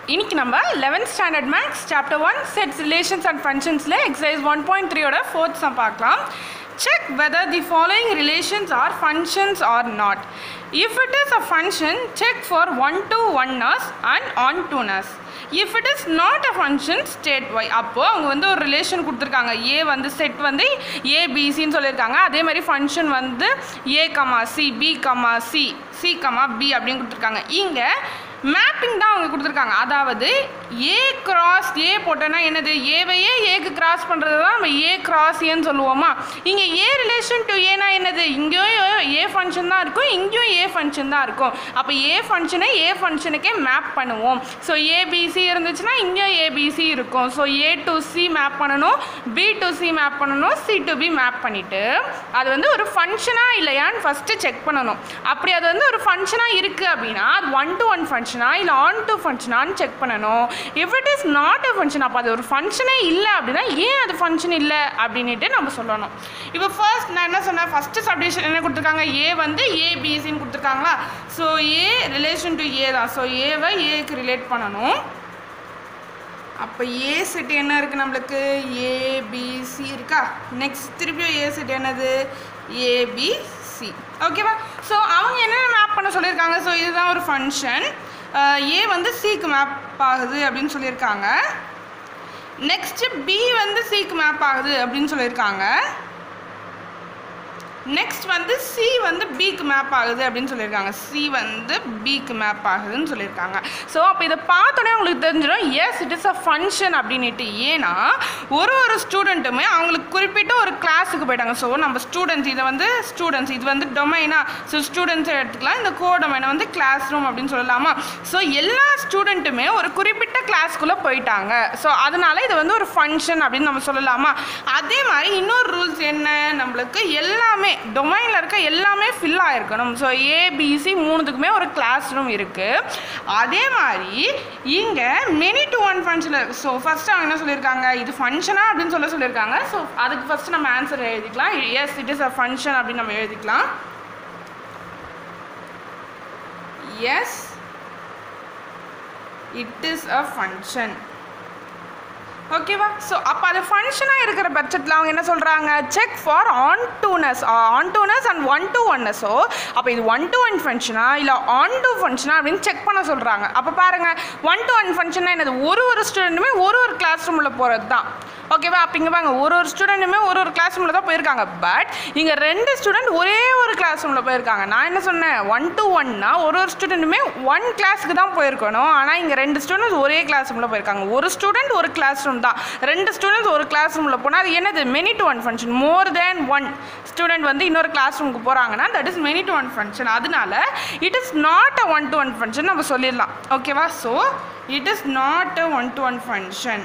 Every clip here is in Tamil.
இன்னைக்கு நம்ம 11th standard max chapter 1 sets relations and functions ல exercise 1.3 ஓட 4th sum பார்க்கலாம். Check whether the following relations are functions or not. If it is a function, check for one-to-oneness and on-to-ness. If it is not a function, state why. அப்போ அவங்க வந்து ஒரு ரிலேஷன் கொடுத்துருக்காங்க. ஏ வந்து செட் வந்து ஏபிசின்னு சொல்லியிருக்காங்க. அதே மாதிரி ஃபங்க்ஷன் வந்து A comma C, B comma C, C comma B அப்படின்னு கொடுத்துருக்காங்க. இங்கே மேப்பிங் தான் அவங்க கொடுத்துருக்காங்க. அதாவது ஏ கிராஸ் ஏ போட்டோன்னா என்னது, ஏவையே ஏக்கு கிராஸ் பண்ணுறது தான் நம்ம ஏ கிராஸ் ஏன்னு சொல்லுவோமா. இங்கே ஏ ரிலேஷன் டு ஏனா என்னது, இங்கேயும் ஏ ஃபங்க்ஷன் தான் இருக்கும், இங்கேயும் ஏ ஃபங்க்ஷன் தான் இருக்கும். அப்போ ஏ ஃபங்க்ஷனை ஏ ஃபங்க்ஷனுக்கே மேப் பண்ணுவோம். ஸோ ஏபிசி இருந்துச்சுன்னா இங்கேயும் ஏபிசி இருக்கும். So A to C map பண்ணணும், பி டு சி மேப் பண்ணணும், சி டு பி மேப் பண்ணிவிட்டு அது வந்து ஒரு ஃபங்க்ஷனாக இல்லையான்னு ஃபஸ்ட்டு செக் பண்ணணும். அப்படி அது வந்து ஒரு ஃபங்க்ஷனாக இருக்குது அப்படின்னா அது ஒன் டு ஒன் ஃபங்க்ஷனா இல்லை ஆன் டு ஃபங்க்ஷனான்னு செக் பண்ணணும். If it is not a function, அப்போ அது ஒரு ஃபங்க்ஷனே இல்லை அப்படின்னா ஏன் அது ஃபங்க்ஷன் இல்லை அப்படின்ட்டு நம்ம சொல்லணும். இப்போ ஃபர்ஸ்ட் நான் என்ன சொன்னேன், ஃபஸ்ட்டு சப்டிவிஷன் என்ன கொடுத்துருக்காங்க, ஏ வந்து ஏபிசின்னு கொடுத்துருக்காங்களா. So A relation to A தான். ஸோ ஏவை ஏக்கு ரிலேட் பண்ணணும். அப்போ ஏ செட் என்ன இருக்குது நம்மளுக்கு, ஏபிசி இருக்கா. நெக்ஸ்ட் திருப்பியும் ஏ செட் என்னது, ஏபிசி. ஓகேவா. ஸோ அவங்க என்ன மேப் பண்ண சொல்லியிருக்காங்க. ஸோ இதுதான் ஒரு ஃபங்க்ஷன், ஏ வந்து சிக்கு மேப் ஆகுது அப்படின்னு சொல்லியிருக்காங்க. நெக்ஸ்ட்டு பி வந்து சிக்கு மேப் ஆகுது அப்படின்னு சொல்லியிருக்காங்க. நெக்ஸ்ட் வந்து சி வந்து பிக்கு மேப் ஆகுது அப்படின்னு சொல்லியிருக்காங்க. சி வந்து பிக்கு மேப் ஆகுதுன்னு சொல்லியிருக்காங்க. ஸோ அப்போ இதை பார்த்தோன்னே உங்களுக்கு தெரிஞ்சிடும் yes it is a function அப்படின்ட்டு. ஏன்னா ஒரு ஒரு ஸ்டூடெண்ட்டுமே அவங்களுக்கு குறிப்பிட்ட ஒரு கிளாஸுக்கு போயிட்டாங்க. ஸோ நம்ம ஸ்டூடெண்ட்ஸ் இதை வந்து ஸ்டூடெண்ட்ஸ் இது வந்து டொமைனா. ஸோ ஸ்டூடெண்ட்ஸை எடுத்துக்கலாம், இந்த கோ டொமைனை வந்து கிளாஸ் ரூம் அப்படின்னு சொல்லலாமா. ஸோ எல்லா ஸ்டூடெண்ட்டுமே ஒரு குறிப்பிட்ட கிளாஸ்க்குள்ளே போயிட்டாங்க. ஸோ அதனால இது வந்து ஒரு ஃபங்க்ஷன் அப்படின்னு நம்ம சொல்லலாமா. அதே மாதிரி இன்னொரு ரூல்ஸ் என்ன, நம்மளுக்கு எல்லாமே டொமைனில் இருக்க எல்லாமே ஃபில் ஆகிருக்கணும். ஸோ ஏபிசி மூணுத்துக்குமே ஒரு கிளாஸ் ரூம் இருக்குது. அதே மாதிரி இங்கே many to one function. So first அவங்க என்ன சொல்லியிருக்காங்க, இது ஃபங்க்ஷனா அப்படின்னு சொல்லியிருக்காங்க. ஸோ அதுக்கு ஃபஸ்ட்டு நம்ம ஆன்சர் எழுதிக்கலாம். Yes it is a function அப்படின்னு நம்ம எழுதிக்கலாம். Yes it is a function. ஓகேவா. ஸோ அப்போ அது ஃபங்க்ஷனாக இருக்கிற பட்சத்தில் அவங்க என்ன சொல்கிறாங்க, check for ontoness and one to oneness. So அப்போ இது ஒன் டு ஒன் ஃபங்க்ஷனா இல்லை ஆன் டு ஃபங்க்ஷனா அப்படின்னு செக் பண்ண சொல்கிறாங்க. அப்போ பாருங்கள், ஒன் டு ஒன் ஃபங்க்ஷனா என்னது, ஒரு ஸ்டூடெண்ட்டுமே ஒரு கிளாஸ் ரூமில் போகிறது தான். ஓகேவா. அப்போ இங்கே வாங்க, ஒரு ஸ்டூடெண்ட்டுமே ஒரு கிளாஸ் ரூமில் தான் போயிருக்காங்க. பட் இங்கே 2 ஸ்டூடெண்ட் ஒரே ஒரு கிளாஸ் ரூமில் போயிருக்காங்க. நான் என்ன சொன்னேன், ஒன் டு ஒன்னா ஒரு ஸ்டூடெண்ட்டுமே ஒன் கிளாஸுக்கு தான் போயிருக்கணும். ஆனால் இங்கே 2 ஸ்டூடெண்ட்ஸ் ஒரே கிளாஸ் ரூமில் போயிருக்காங்க. ஒரு ஸ்டூடெண்ட் ஒரு கிளாஸ் ரூம் தான். 2 ஸ்டூடெண்ட்ஸ் ஒரு கிளாஸ் ரூமில் போனால் அது என்னது, many to one function. More than one student வந்து இன்னொரு கிளாஸ் ரூமுக்கு போகிறாங்கன்னா that is many to one function. அதனால it is not a one to one function நம்ம சொல்லிடலாம். ஓகேவா. So it is not a one to one function.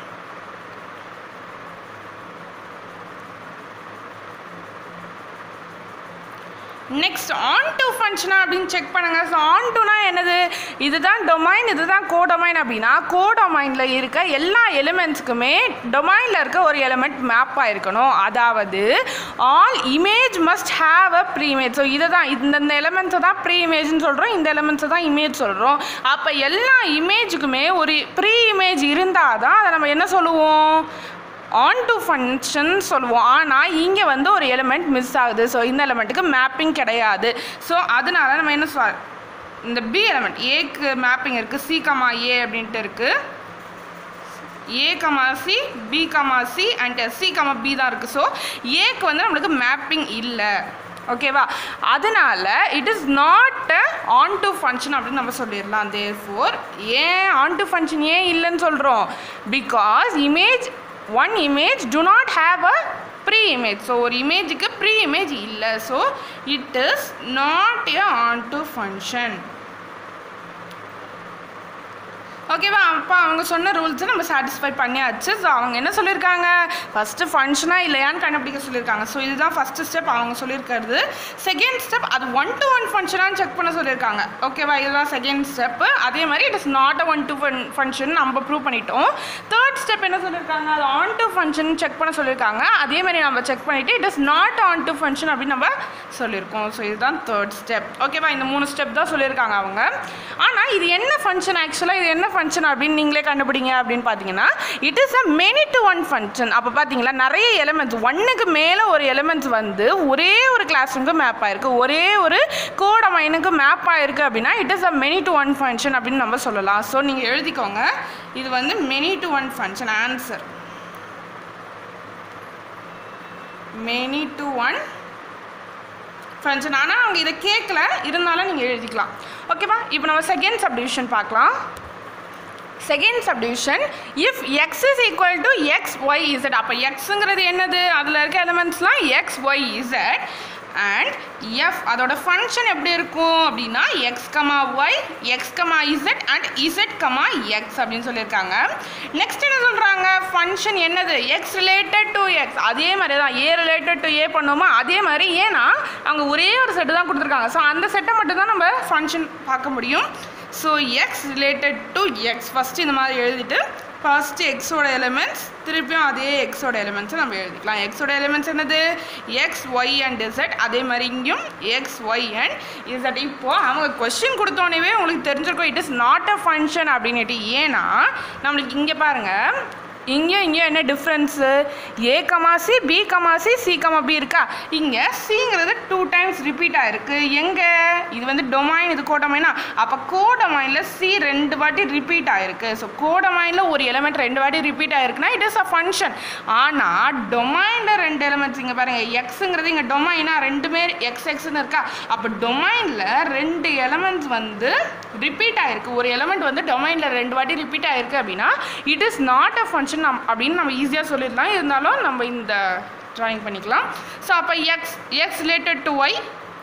Next onto ஃபங்க்ஷனா அப்படின்னு செக் பண்ணுங்கள். ஸோ ஆன் டுனா என்னது, இதுதான் டொமைன், இதுதான் கோ டொமைன் அப்படின்னா கோ டொமைனில் இருக்க எல்லா எலிமெண்ட்ஸுக்குமே டொமைனில் இருக்க ஒரு எலிமெண்ட் மேப் ஆகிருக்கணும். அதாவது all image must have a preimage. So இதை தான் இந்த எலிமெண்ட்ஸை தான் ப்ரீ இமேஜ்னு சொல்கிறோம், இந்த எலிமெண்ட்ஸை தான் இமேஜ் சொல்கிறோம். அப்போ எல்லா இமேஜுக்குமே ஒரு ப்ரீ இமேஜ் இருந்தால் தான் அதை நம்ம என்ன சொல்லுவோம், ஆன் டு ஃபங்க்ஷன் சொல்லுவோம். ஆனால் இங்கே வந்து ஒரு எலிமெண்ட் மிஸ் ஆகுது. ஸோ இந்த எலிமெண்ட்டுக்கு மேப்பிங் கிடையாது. ஸோ அதனால நம்ம என்ன இந்த பி எலிமெண்ட் ஏக்கு மேப்பிங் இருக்குது, சி கமா ஏ அப்படின்ட்டு இருக்குது, A comma C, B comma C and C comma B தான் இருக்குது. ஸோ ஏக்கு வந்து நம்மளுக்கு மேப்பிங் இல்லை. ஓகேவா. அதனால it is not a onto function அப்படின்னு நம்ம சொல்லிடலாம். தேர்ஃபோர் ஏன் ஆன் டு ஃபங்க்ஷன் ஏன் இல்லைன்னு சொல்கிறோம், because one image do not have a pre-image. So ஒரு இமேஜுக்கு pre-image இல்லை. So it is not a onto function. ஓகேவா. அப்போ அவங்க சொன்ன ரூல்ஸை நம்ம சாட்டிஸ்ஃபை பண்ணியாச்சு. ஸோ அவங்க என்ன சொல்லியிருக்காங்க, ஃபஸ்ட்டு ஃபங்க்ஷனாக இல்லையான்னு கண்டுபிடிக்க சொல்லியிருக்காங்க. ஸோ இதுதான் ஃபஸ்ட்டு ஸ்டெப் அவங்க சொல்லியிருக்கிறது. செகண்ட் ஸ்டெப் அது ஒன் டு ஒன் ஃபங்க்ஷனான்னு செக் பண்ண சொல்லியிருக்காங்க. ஓகேவா. இதுதான் செகண்ட் ஸ்டெப்பு. அதே மாதிரி it is not a one to function நம்ம ப்ரூவ் பண்ணிட்டோம். தேர்ட் ஸ்டெப் என்ன சொல்லியிருக்காங்க, அது ஆன் டு ஃபங்க்ஷன் செக் பண்ண சொல்லியிருக்காங்க. அதே மாதிரி நம்ம செக் பண்ணிவிட்டு it is not onto function அப்படின்னு நம்ம சொல்லியிருக்கோம். ஸோ இதுதான் தேர்ட் ஸ்டெப். ஓகேவா. இந்த 3 ஸ்டெப் தான் சொல்லியிருக்காங்க அவங்க. ஆனால் இது என்ன ஃபங்க்ஷன், ஆக்சுவலாக இது என்ன ஃபங்க்ஷன் ஃபங்க்ஷன் அப்படின்னு நீங்களே கண்டுபிடிங்க அப்படின்னு பார்த்தீங்கன்னா it is a many to one function. அப்போ பார்த்தீங்களா நிறைய எலிமெண்ட்ஸ் ஒன்றுக்கு மேலே ஒரு எலிமெண்ட்ஸ் வந்து ஒரே ஒரு கிளாஸ் ரூமுக்கு மேப் ஆயிருக்கு, ஒரே ஒரு கோடமைனுக்கு மேப் ஆயிருக்கு அப்படின்னா it is a many to one function அப்படின்னு நம்ம சொல்லலாம். ஸோ நீங்கள் எழுதிக்கோங்க, இது வந்து many to one function. Answer many to one function. ஆனால் அவங்க இதை கேட்கல, இருந்தாலும் நீங்கள் எழுதிக்கலாம். ஓகேவா? இப்போ நம்ம செகண்ட் சப்டிவிஷன் பார்க்கலாம். Second subdivision, if X is equal to X Y Z. அப்போ எக்ஸுங்கிறது என்னது, அதில் இருக்க எலிமெண்ட்ஸ்லாம் X Y Z and F அதோட ஃபங்க்ஷன் எப்படி இருக்கும் அப்படின்னா X comma Y, X comma Z and Z comma X அப்படின்னு சொல்லியிருக்காங்க. நெக்ஸ்ட் என்ன சொல்கிறாங்க, ஃபங்க்ஷன் என்னது, எக்ஸ் ரிலேட்டட் டு எக்ஸ். அதே மாதிரி தான் ஏ ரிலேட்டட் டு ஏ பண்ணுவோமா, அதே மாதிரி ஏன்னா அவங்க ஒரே ஒரு செட்டு தான் கொடுத்துருக்காங்க. ஸோ அந்த செட்டை மட்டும் தான் நம்ம ஃபங்க்ஷன் பார்க்க முடியும். So X related to X first இந்த மாதிரி எழுதிட்டு ஃபஸ்ட்டு எக்ஸோட எலிமெண்ட்ஸ் திருப்பியும் அதே எக்ஸோட எலிமெண்ட்ஸை நம்ம எழுதிக்கலாம். எக்ஸோட எலிமெண்ட்ஸ் என்னது, எக்ஸ் ஒய் அண்ட் இசட். அதே மாதிரி இங்கேயும் எக்ஸ் ஒய் அண்ட் இசட். இப்போது அவங்க கொஸ்டின் கொடுத்தோன்னே உங்களுக்கு தெரிஞ்சிருக்கும் it is not a function அப்படின்ட்டு. ஏன்னா நம்மளுக்கு இங்கே பாருங்கள், இங்கேயும் என்ன difference, A comma C, B comma C, C comma B இருக்கா. இங்கே சிங்கிறது 2 டைம்ஸ் ரிப்பீட் ஆகிருக்கு. எங்கே, இது வந்து டொமைன், இது கோடமைனா. அப்போ கோடமைனில் சி 2 வாட்டி ரிப்பீட் ஆகிருக்கு. ஸோ கோடமைனில் ஒரு எலிமெண்ட் 2 வாட்டி ரிப்பீட் ஆகிருக்குன்னா இட் இஸ் அ ஃபங்க்ஷன். ஆனால் டொமைனில் 2 எலிமெண்ட்ஸ் இங்கே பாருங்கள், எக்ஸுங்கிறது இங்கே டொமைனா ரெண்டுமே எக்ஸ் எக்ஸ்ன்னு இருக்கா. அப்போ டொமைனில் 2 எலிமெண்ட்ஸ் வந்து ரிப்பீட் ஆகிருக்கு. ஒரு எலிமெண்ட் வந்து டொமைனில் 2 வாட்டி ரிப்பீட் ஆகிருக்கு அப்படின்னா it is not a function அப்படின்னு நம்ம ஈஸியாக சொல்லிடலாம். இருந்தாலும் நம்ம இந்த ட்ராயிங் பண்ணிக்கலாம். ஸோ அப்போ X related to Y,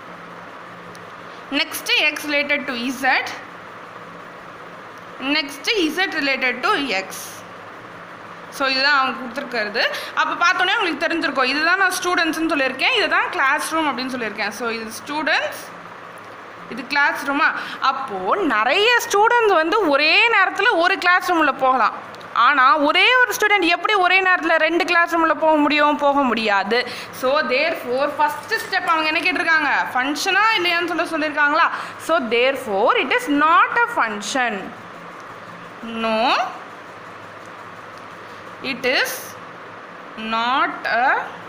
next X related to Z, next Z related to X. So இதுதான் அவங்க கொடுத்துருக்கிறது. அப்போ பார்த்தோன்னே உங்களுக்கு தெரிஞ்சிருக்கும் இதுதான் நான் ஸ்டூடெண்ட்ஸ்னு சொல்லியிருக்கேன், இதுதான் கிளாஸ் ரூம் அப்படின்னு சொல்லியிருக்கேன். ஸோ இது ஸ்டூடெண்ட்ஸ், இது கிளாஸ் ரூமா. அப்போது நிறைய ஸ்டூடெண்ட்ஸ் வந்து ஒரே நேரத்தில் ஒரு கிளாஸ் ரூமில் போகலாம். ஆனால் ஒரே ஒரு ஸ்டூடெண்ட் எப்படி ஒரே நேரத்தில் 2 கிளாஸ் ரூமில் போக முடியாது. ஸோ தேர்ஃபோர் ஃபஸ்ட்டு ஸ்டெப் அவங்க என்ன கேட்டிருக்காங்க, ஃபங்க்ஷனா இல்லையான்னு சொல்லியிருக்காங்களா. So therefore it is not a function. No, it is not a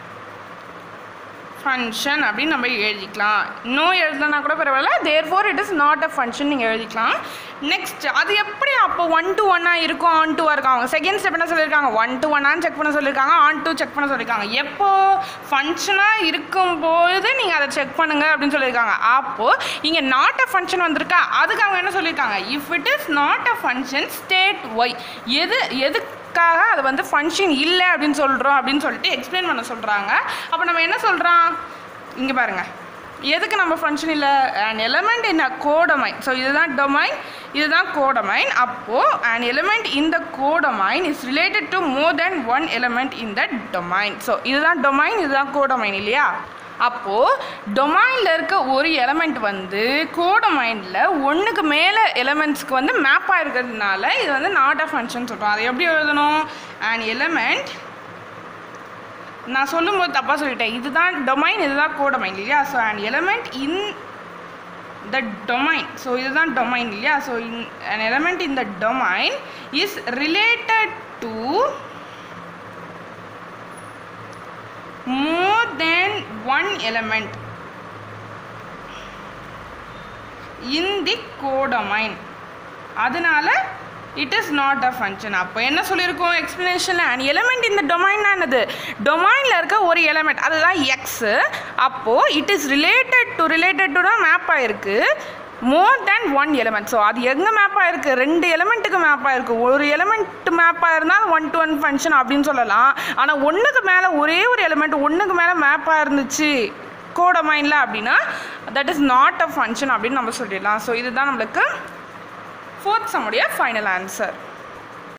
function அப்படின்னு நம்ம எழுதிக்கலாம். இன்னும் எழுதலன்னா கூட பரவாயில்ல, therefore it is not a function நீங்கள் எழுதிக்கலாம். நெக்ஸ்ட் அது எப்படி அப்போ 1 to 1 இருக்கும், ஆன் 2 இருக்கும். அவங்க செகண்ட் ஸ்டெப் என்ன சொல்லியிருக்காங்க, 1 to 1 செக் பண்ண சொல்லியிருக்காங்க, ஆன் 2 செக் பண்ண சொல்லியிருக்காங்க. எப்போ ஃபங்க்ஷனாக இருக்கும்போது நீங்கள் அதை செக் பண்ணுங்கள் அப்படின்னு சொல்லியிருக்காங்க. அப்போது இங்கே நாட் அ ஃபங்க்ஷன் வந்திருக்கா, அதுக்கு அவங்க என்ன சொல்லியிருக்காங்க, if it is not a function state Y. எதுக்காக அது வந்து ஃபங்க்ஷன் இல்லை அப்படின்னு சொல்கிறோம் அப்படின்னு சொல்லிட்டு எக்ஸ்பிளைன் பண்ண சொல்கிறாங்க. அப்போ நம்ம என்ன சொல்கிறோம், இங்கே பாருங்கள், எதுக்கு நம்ம ஃபங்க்ஷன் இல்லை, an element in a codomain. So இதுதான் டொமைன், இதுதான் கோடமைன். அப்போது an element in the codomain is related to more than one element in the domain. So இதுதான் டொமைன், இதுதான் கோடமைன் இல்லையா. அப்போது டொமைனில் இருக்க ஒரு எலமெண்ட் வந்து கோடமைனில் ஒன்றுக்கு மேலே எலமெண்ட்ஸ்க்கு வந்து மேப் ஆகிருக்கிறதுனால இது வந்து நாட் அ ஃபங்க்ஷன் சொல்கிறோம். அதை எப்படி எழுதணும், an element, நான் சொல்லும்போது தப்பாக சொல்லிட்டேன், இதுதான் டொமைன், இதுதான் கோடமைன் இல்லையா. So an element in the domain, so இதுதான் டொமைன் இல்லையா. So an element in the domain is related to more than one element in the codomain. அதனால it is not a function. அப்போ என்ன சொல்லியிருக்கோம் எக்ஸ்பிளனேஷனில், an element in the domain என்னது, டொமைனில் இருக்க ஒரு எலிமெண்ட் அதுதான் எக்ஸு. அப்போது it is related to தான் மேப் ஆகிருக்கு மோர் தேன் 1 எலிமெண்ட். ஸோ அது எங்கே மேப் ஆகிருக்கு, 2 எலிமெண்ட்டுக்கு மேப் ஆகிருக்கு. ஒரு எலிமெண்ட் மேப் ஆகிருந்தால் 1 to 1 ஃபங்க்ஷன் அப்படின்னு சொல்லலாம். ஆனால் ஒன்றுக்கு மேலே ஒரே ஒரு எலிமெண்ட் ஒன்றுக்கு மேலே மேப் ஆகிருந்துச்சு கோடமைனில் அப்படின்னா that is not a function அப்படின்னு நம்ம சொல்லிடலாம். ஸோ இதுதான் நம்மளுக்கு 4th சம்முடைய ஃபைனல் ஆன்சர்.